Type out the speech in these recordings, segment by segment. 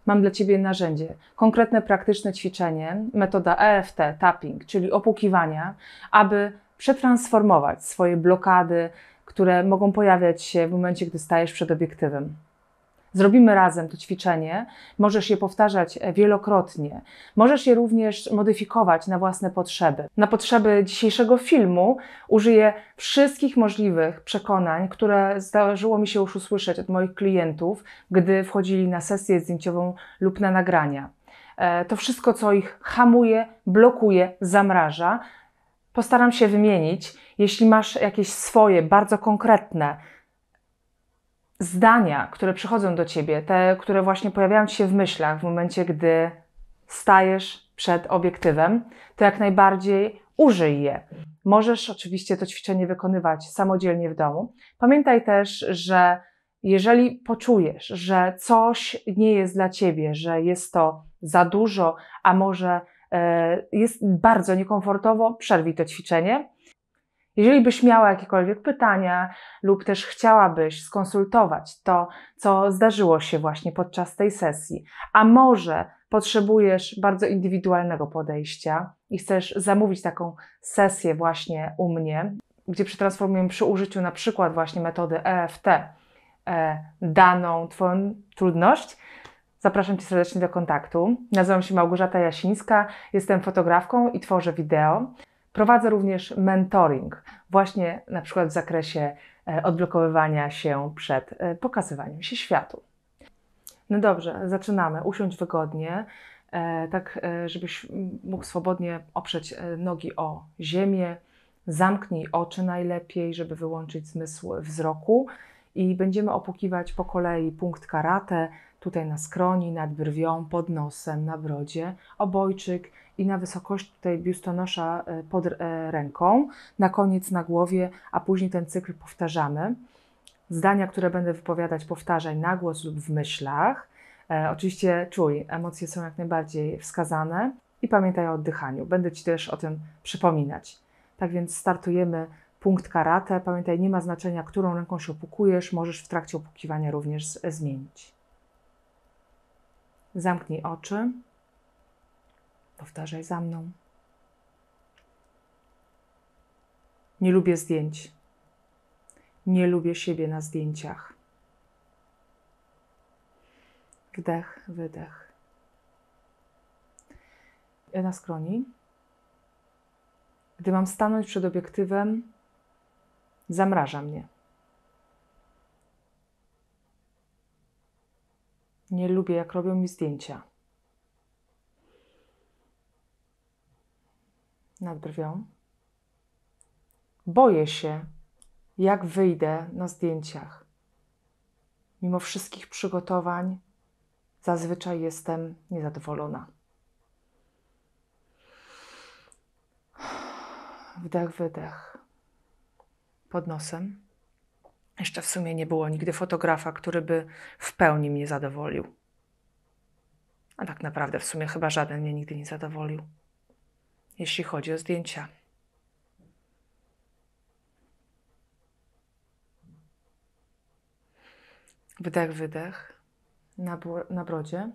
Mam dla Ciebie narzędzie, konkretne, praktyczne ćwiczenie, metoda EFT, tapping, czyli opukiwania, aby przetransformować swoje blokady, które mogą pojawiać się w momencie, gdy stajesz przed obiektywem. Zrobimy razem to ćwiczenie, możesz je powtarzać wielokrotnie, możesz je również modyfikować na własne potrzeby. Na potrzeby dzisiejszego filmu użyję wszystkich możliwych przekonań, które zdarzyło mi się już usłyszeć od moich klientów, gdy wchodzili na sesję zdjęciową lub na nagrania. To wszystko, co ich hamuje, blokuje, zamraża, postaram się wymienić. Jeśli masz jakieś swoje, bardzo konkretne zdania, które przychodzą do Ciebie, te, które właśnie pojawiają Ci się w myślach w momencie, gdy stajesz przed obiektywem, to jak najbardziej użyj je. Możesz oczywiście to ćwiczenie wykonywać samodzielnie w domu. Pamiętaj też, że jeżeli poczujesz, że coś nie jest dla Ciebie, że jest to za dużo, a może jest bardzo niekomfortowo, przerwij to ćwiczenie. Jeżeli byś miała jakiekolwiek pytania lub też chciałabyś skonsultować to, co zdarzyło się właśnie podczas tej sesji, a może potrzebujesz bardzo indywidualnego podejścia i chcesz zamówić taką sesję właśnie u mnie, gdzie przetransformujemy przy użyciu na przykład właśnie metody EFT daną Twoją trudność, zapraszam Cię serdecznie do kontaktu. Nazywam się Małgorzata Jasińska, jestem fotografką i tworzę wideo. Prowadzę również mentoring, właśnie na przykład w zakresie odblokowywania się przed pokazywaniem się światu. No dobrze, zaczynamy. Usiądź wygodnie, tak żebyś mógł swobodnie oprzeć nogi o ziemię. Zamknij oczy najlepiej, żeby wyłączyć zmysł wzroku i będziemy opukiwać po kolei punkt karate, tutaj na skroni, nad brwią, pod nosem, na brodzie, obojczyk i na wysokość tutaj biustonosza pod ręką, na koniec na głowie, a później ten cykl powtarzamy. Zdania, które będę wypowiadać, powtarzaj na głos lub w myślach. Oczywiście czuj, emocje są jak najbardziej wskazane i pamiętaj o oddychaniu. Będę Ci też o tym przypominać. Tak więc startujemy punkt karate. Pamiętaj, nie ma znaczenia, którą ręką się opukujesz, możesz w trakcie opukiwania również zmienić. Zamknij oczy. Powtarzaj za mną. Nie lubię zdjęć. Nie lubię siebie na zdjęciach. Wdech, wydech. Na skroni. Gdy mam stanąć przed obiektywem, zamraża mnie. Nie lubię, jak robią mi zdjęcia. Nad brwią. Boję się, jak wyjdę na zdjęciach. Mimo wszystkich przygotowań zazwyczaj jestem niezadowolona. Wdech, wydech. Pod nosem. Jeszcze w sumie nie było nigdy fotografa, który by w pełni mnie zadowolił. A tak naprawdę w sumie chyba żaden mnie nigdy nie zadowolił, jeśli chodzi o zdjęcia. Wdech, wydech na brodzie.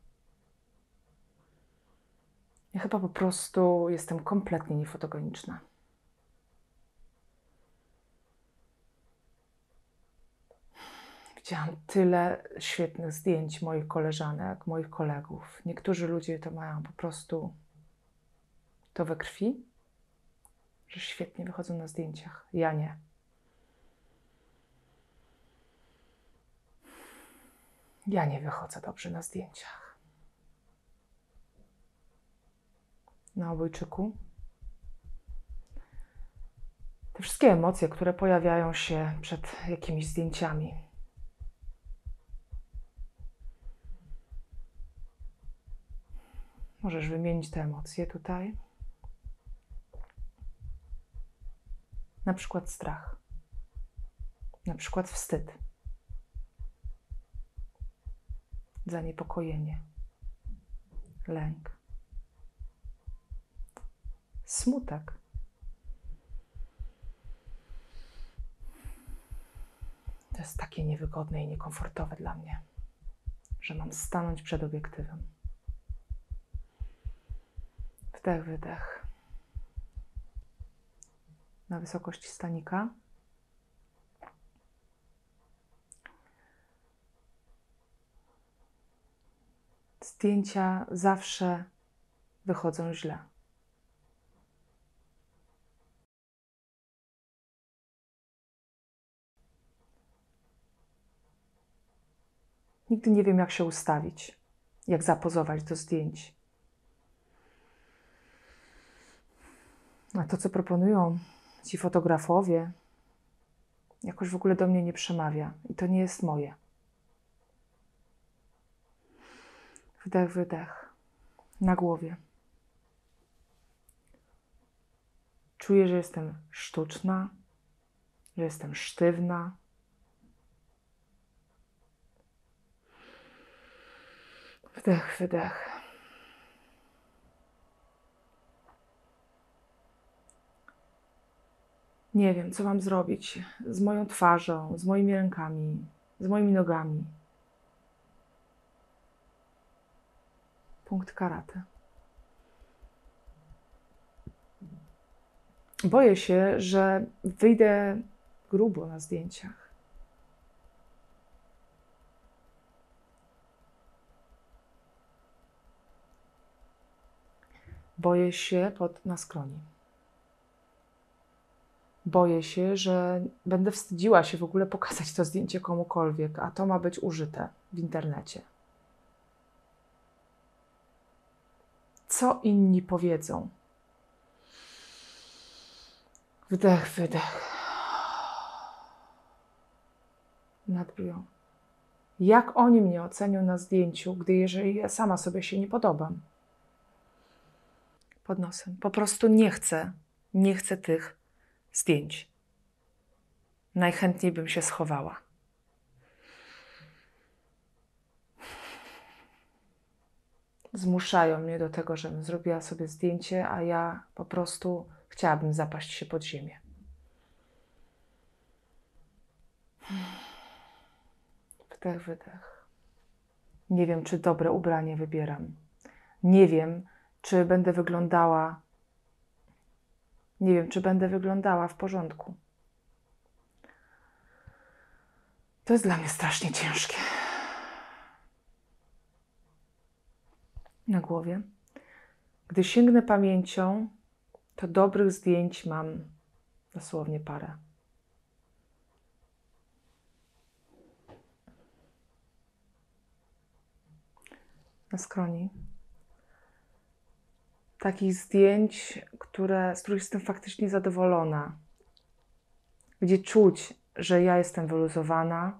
Ja chyba po prostu jestem kompletnie niefotogeniczna. Widziałam tyle świetnych zdjęć moich koleżanek, moich kolegów. Niektórzy ludzie to mają po prostu to we krwi, że świetnie wychodzą na zdjęciach. Ja nie. Ja nie wychodzę dobrze na zdjęciach. Na obojczyku. Te wszystkie emocje, które pojawiają się przed jakimiś zdjęciami. Możesz wymienić te emocje tutaj. Na przykład strach. Na przykład wstyd. Zaniepokojenie. Lęk. Smutek. To jest takie niewygodne i niekomfortowe dla mnie, że mam stanąć przed obiektywem. Wdech, wydech. Na wysokości stanika. Zdjęcia zawsze wychodzą źle. Nigdy nie wiem, jak się ustawić, jak zapozować do zdjęć. A to, co proponują ci fotografowie, jakoś w ogóle do mnie nie przemawia i to nie jest moje. Wdech, wydech. Na głowie. Czuję, że jestem sztuczna, że jestem sztywna. Wdech, wydech. Nie wiem, co mam zrobić z moją twarzą, z moimi rękami, z moimi nogami. Punkt karate. Boję się, że wyjdę grubo na zdjęciach. Boję się na skroni. Boję się, że będę wstydziła się w ogóle pokazać to zdjęcie komukolwiek, a to ma być użyte w internecie. Co inni powiedzą? Wdech, wydech. Nad brwią. Jak oni mnie ocenią na zdjęciu, jeżeli ja sama sobie się nie podobam? Pod nosem. Po prostu nie chcę tych zdjęć. Najchętniej bym się schowała. Zmuszają mnie do tego, żebym zrobiła sobie zdjęcie, a ja po prostu chciałabym zapaść się pod ziemię. Wdech, wydech. Nie wiem, czy dobre ubranie wybieram. Nie wiem, czy będę wyglądała w porządku. To jest dla mnie strasznie ciężkie. Na głowie. Gdy sięgnę pamięcią, to dobrych zdjęć mam dosłownie parę. Na skroni. Takich zdjęć, z których jestem faktycznie zadowolona. Gdzie czuć, że ja jestem wyluzowana.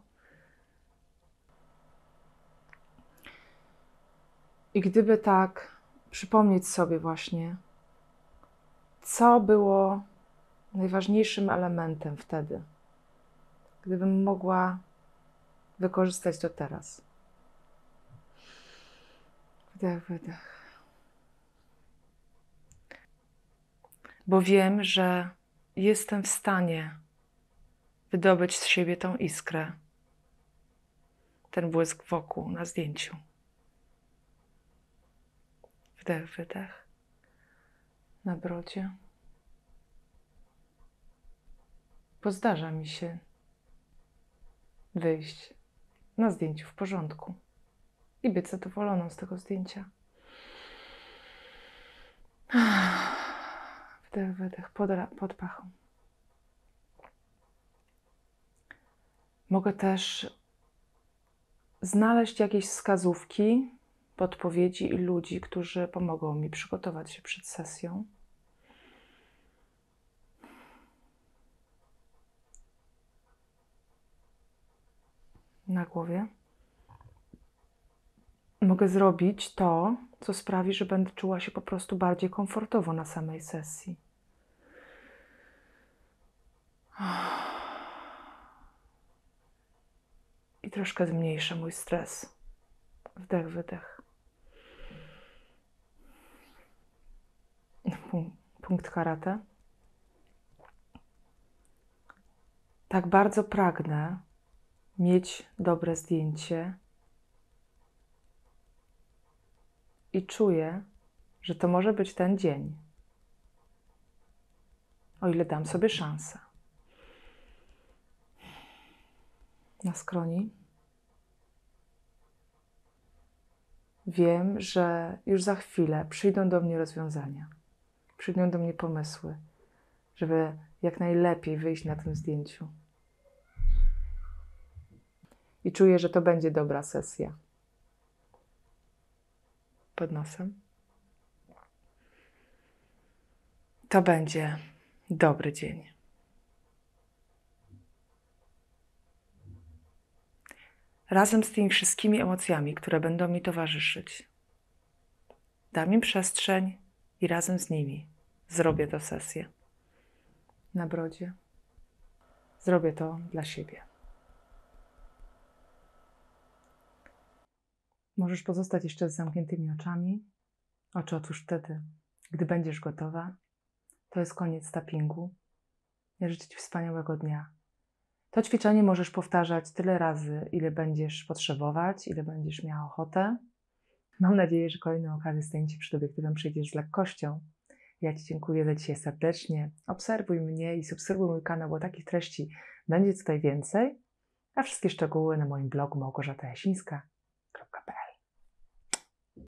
I gdyby tak przypomnieć sobie właśnie, co było najważniejszym elementem wtedy, gdybym mogła wykorzystać to teraz. Wdech, wydech. Bo wiem, że jestem w stanie wydobyć z siebie tą iskrę, ten błysk wokół na zdjęciu. Wdech, wydech. Na brodzie. Bo zdarza mi się wyjść na zdjęciu w porządku i być zadowoloną z tego zdjęcia. Wdech, wydech, pod pachą. Mogę też znaleźć jakieś wskazówki, podpowiedzi i ludzi, którzy pomogą mi przygotować się przed sesją. Na głowie. Mogę zrobić to, co sprawi, że będę czuła się po prostu bardziej komfortowo na samej sesji. I troszkę zmniejszę mój stres. Wdech, wydech. Punkt karate. Tak bardzo pragnę mieć dobre zdjęcie, I czuję, że to może być ten dzień, o ile dam sobie szansę. Na skroni. Wiem, że już za chwilę przyjdą do mnie rozwiązania, przyjdą do mnie pomysły, żeby jak najlepiej wyjść na tym zdjęciu. I czuję, że to będzie dobra sesja. Pod nosem. To będzie dobry dzień. Razem z tymi wszystkimi emocjami, które będą mi towarzyszyć, dam im przestrzeń i razem z nimi zrobię tę sesję. Na brodzie. Zrobię to dla siebie. Możesz pozostać jeszcze z zamkniętymi oczami. Oczy otwórz wtedy, gdy będziesz gotowa. To jest koniec tappingu. Ja życzę Ci wspaniałego dnia. To ćwiczenie możesz powtarzać tyle razy, ile będziesz potrzebować, ile będziesz miała ochotę. Mam nadzieję, że kolejną okazję stanięcia przed obiektywem przyjdziesz z lekkością. Ja Ci dziękuję za dzisiaj serdecznie. Obserwuj mnie i subskrybuj mój kanał, bo takich treści będzie tutaj więcej. A wszystkie szczegóły na moim blogu Małgorzata Jasińska.